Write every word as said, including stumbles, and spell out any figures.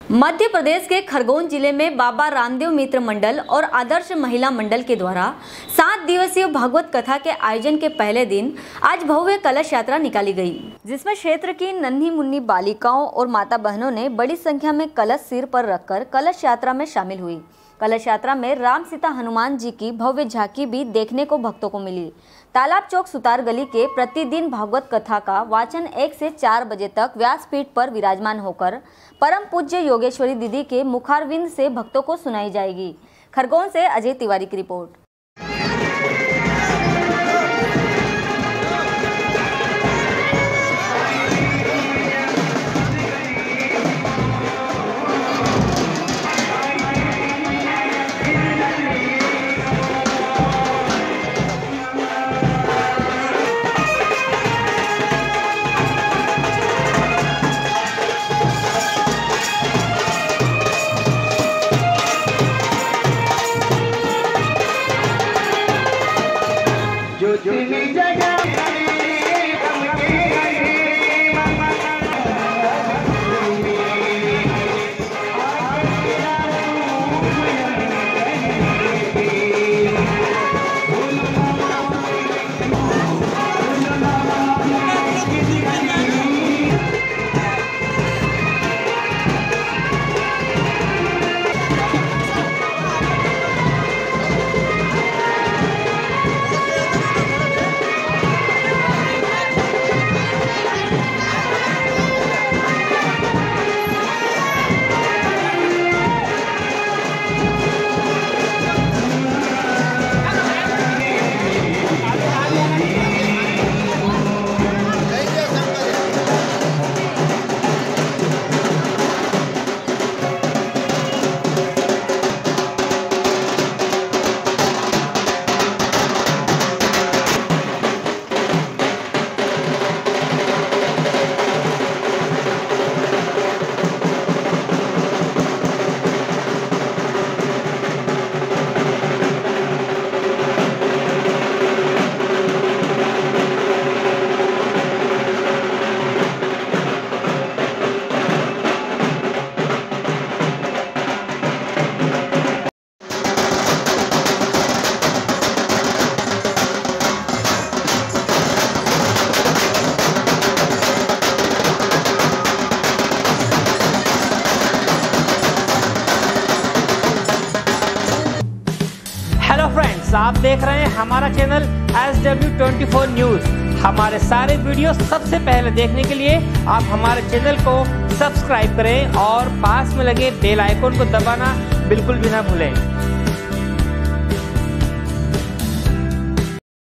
मध्य प्रदेश के खरगोन जिले में बाबा रामदेव मित्र मंडल और आदर्श महिला मंडल के द्वारा सात दिवसीय भागवत कथा के आयोजन के पहले दिन आज भव्य कलश यात्रा निकाली गई, जिसमें क्षेत्र की नन्ही मुन्नी बालिकाओं और माता बहनों ने बड़ी संख्या में कलश सिर पर रखकर कलश यात्रा में शामिल हुई। कलश यात्रा में राम सीता हनुमान जी की भव्य झांकी भी देखने को भक्तों को मिली। तालाब चौक सुतार गली के प्रतिदिन भागवत कथा का वाचन एक से चार बजे तक व्यासपीठ पर विराजमान होकर परम पूज्य योगेश्वरी दीदी के मुखारविंद से भक्तों को सुनाई जाएगी। खरगोन से अजय तिवारी की रिपोर्ट। फ्रेंड्स, आप देख रहे हैं हमारा channel S W twenty four news. हमारे सारे वीडियो सबसे पहले देखने के लिए आप हमारे चैनल को सब्सक्राइब करें और पास में लगे बेल आइकन को दबाना बिल्कुल भी ना भूलें।